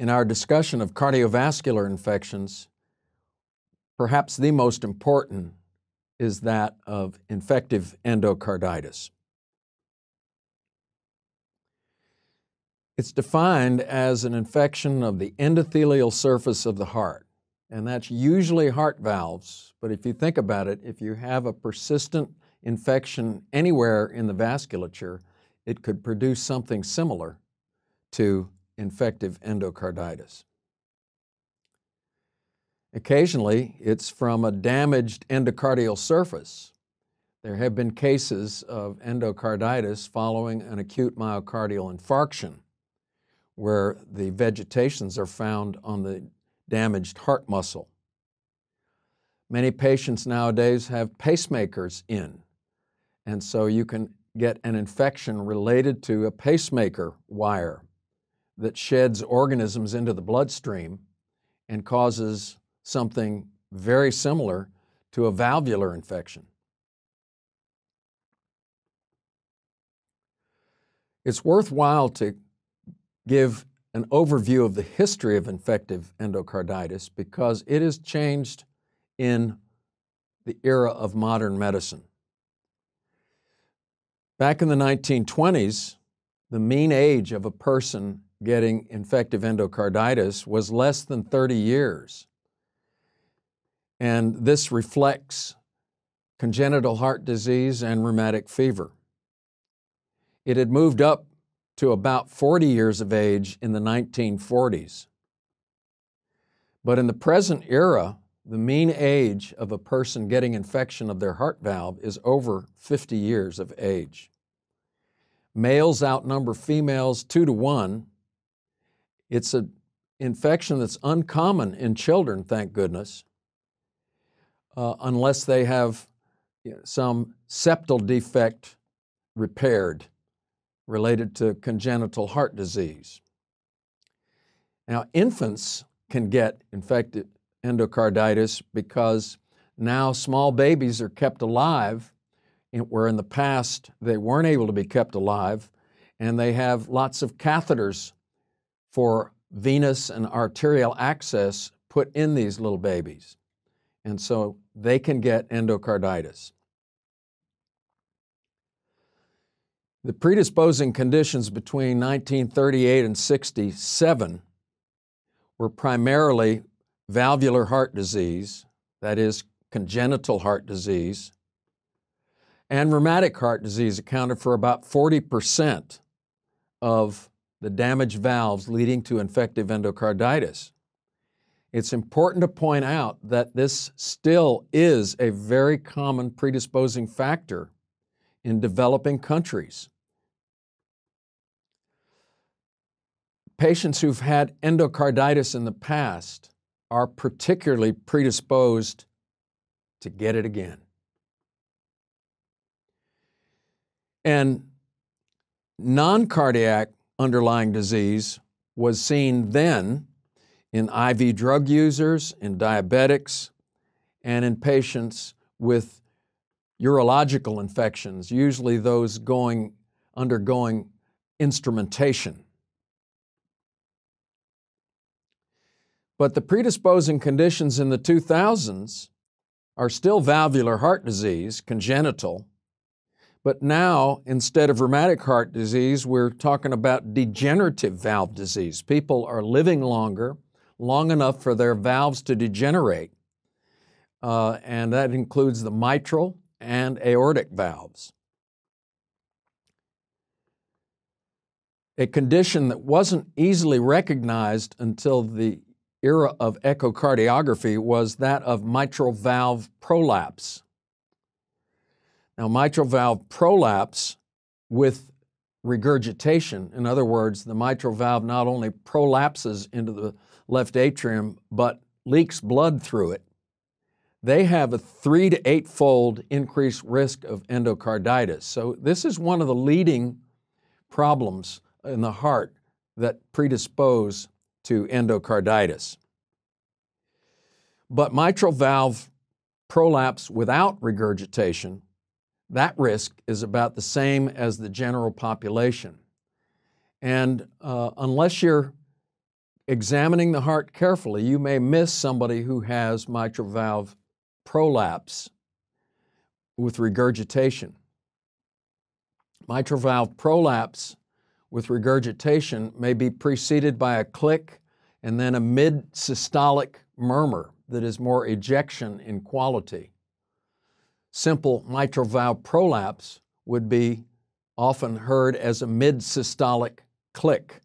In our discussion of cardiovascular infections, perhaps the most important is that of infective endocarditis. It's defined as an infection of the endothelial surface of the heart, and that's usually heart valves. But if you think about it, if you have a persistent infection anywhere in the vasculature, it could produce something similar to infective endocarditis. Occasionally, it's from a damaged endocardial surface. There have been cases of endocarditis following an acute myocardial infarction, where the vegetations are found on the damaged heart muscle. Many patients nowadays have pacemakers in, and so you can get an infection related to a pacemaker wire that sheds organisms into the bloodstream and causes something very similar to a valvular infection. It's worthwhile to give an overview of the history of infective endocarditis because it has changed in the era of modern medicine. Back in the 1920s, the mean age of a person getting infective endocarditis was less than 30 years. And this reflects congenital heart disease and rheumatic fever. It had moved up to about 40 years of age in the 1940s. But in the present era, the mean age of a person getting infection of their heart valve is over 50 years of age. Males outnumber females 2 to 1. It's an infection that's uncommon in children, thank goodness, unless they have some septal defect repaired related to congenital heart disease. Now, infants can get infective endocarditis because now small babies are kept alive, where in the past they weren't able to be kept alive, and they have lots of catheters for venous and arterial access put in these little babies. And so they can get endocarditis. The predisposing conditions between 1938 and 67 were primarily valvular heart disease, that is, congenital heart disease, and rheumatic heart disease accounted for about 40% of the damaged valves leading to infective endocarditis. It's important to point out that this still is a very common predisposing factor in developing countries. Patients who've had endocarditis in the past are particularly predisposed to get it again. And non-cardiac underlying disease was seen then in IV drug users, in diabetics, and in patients with urological infections, usually those undergoing instrumentation. But the predisposing conditions in the 2000s are still valvular heart disease, congenital, but now, instead of rheumatic heart disease, we're talking about degenerative valve disease. People are living longer, long enough for their valves to degenerate, and that includes the mitral and aortic valves. A condition that wasn't easily recognized until the era of echocardiography was that of mitral valve prolapse. Now, mitral valve prolapse with regurgitation, in other words, the mitral valve not only prolapses into the left atrium, but leaks blood through it. They have a 3 to 8-fold increased risk of endocarditis. So this is one of the leading problems in the heart that predispose to endocarditis. But mitral valve prolapse without regurgitation, that risk is about the same as the general population. And unless you're examining the heart carefully, you may miss somebody who has mitral valve prolapse with regurgitation. Mitral valve prolapse with regurgitation may be preceded by a click and then a mid-systolic murmur that is more ejection in quality. Simple mitral valve prolapse would be often heard as a mid-systolic click.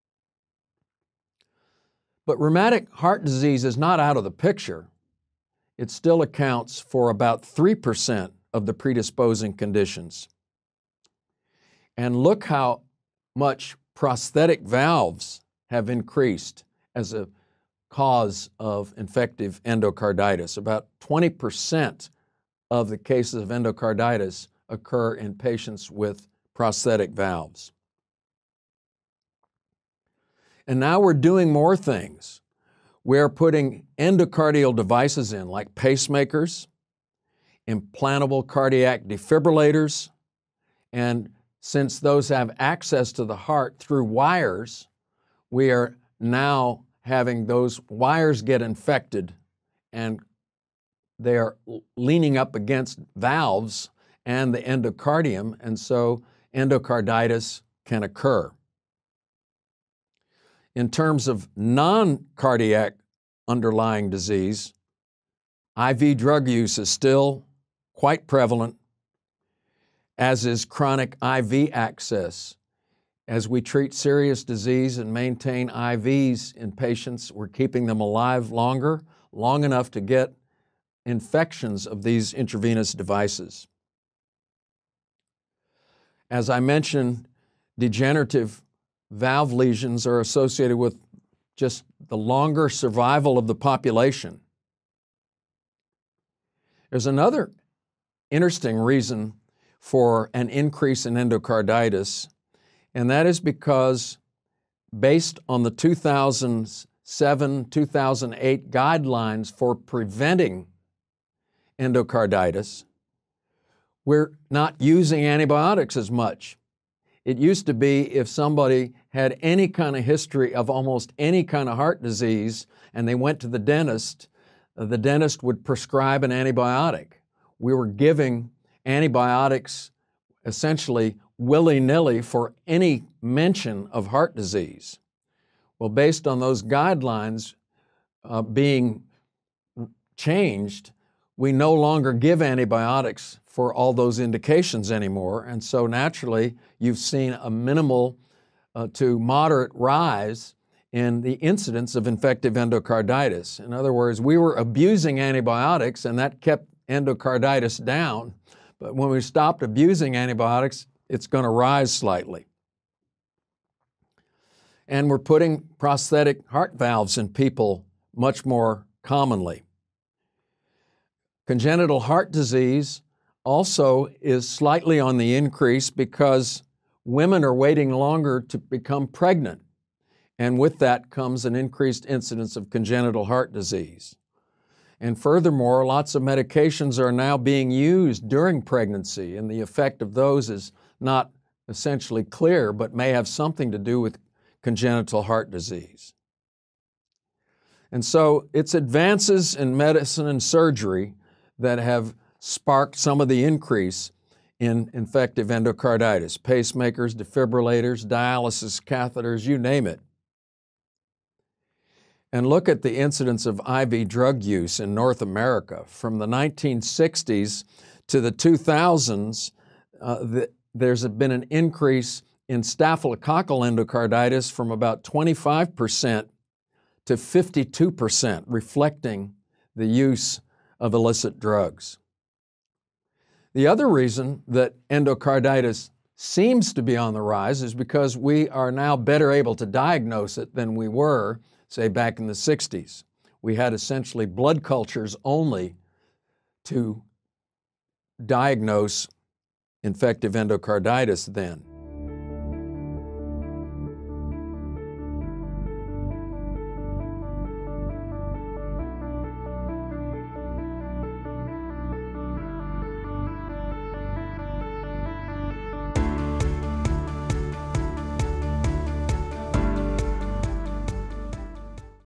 But rheumatic heart disease is not out of the picture. It still accounts for about 3% of the predisposing conditions. And look how much prosthetic valves have increased as a cause of infective endocarditis. About 20% of the cases of endocarditis occur in patients with prosthetic valves. And now we're doing more things. We're putting endocardial devices in, like pacemakers, implantable cardiac defibrillators, and since those have access to the heart through wires, we are now having those wires get infected and they are leaning up against valves and the endocardium, and so endocarditis can occur. In terms of non-cardiac underlying disease, IV drug use is still quite prevalent, as is chronic IV access. As we treat serious disease and maintain IVs in patients, we're keeping them alive longer, long enough to get infections of these intravenous devices. As I mentioned, degenerative valve lesions are associated with just the longer survival of the population. There's another interesting reason for an increase in endocarditis, and that is because based on the 2007-2008 guidelines for preventing endocarditis, we're not using antibiotics as much. It used to be if somebody had any kind of history of almost any kind of heart disease and they went to the dentist would prescribe an antibiotic. We were giving antibiotics essentially willy-nilly for any mention of heart disease. Well, based on those guidelines being changed, we no longer give antibiotics for all those indications anymore, and so naturally you've seen a minimal to moderate rise in the incidence of infective endocarditis. In other words, we were abusing antibiotics and that kept endocarditis down, but when we stopped abusing antibiotics, it's going to rise slightly. And we're putting prosthetic heart valves in people much more commonly. Congenital heart disease also is slightly on the increase because women are waiting longer to become pregnant, and with that comes an increased incidence of congenital heart disease. And furthermore, lots of medications are now being used during pregnancy, and the effect of those is not essentially clear, but may have something to do with congenital heart disease. And so it's advances in medicine and surgery that have sparked some of the increase in infective endocarditis, pacemakers, defibrillators, dialysis catheters, you name it. And look at the incidence of IV drug use in North America. From the 1960s to the 2000s, there's been an increase in staphylococcal endocarditis from about 25% to 52%, reflecting the use of illicit drugs. The other reason that endocarditis seems to be on the rise is because we are now better able to diagnose it than we were, say, back in the 60s. We had essentially blood cultures only to diagnose infective endocarditis then.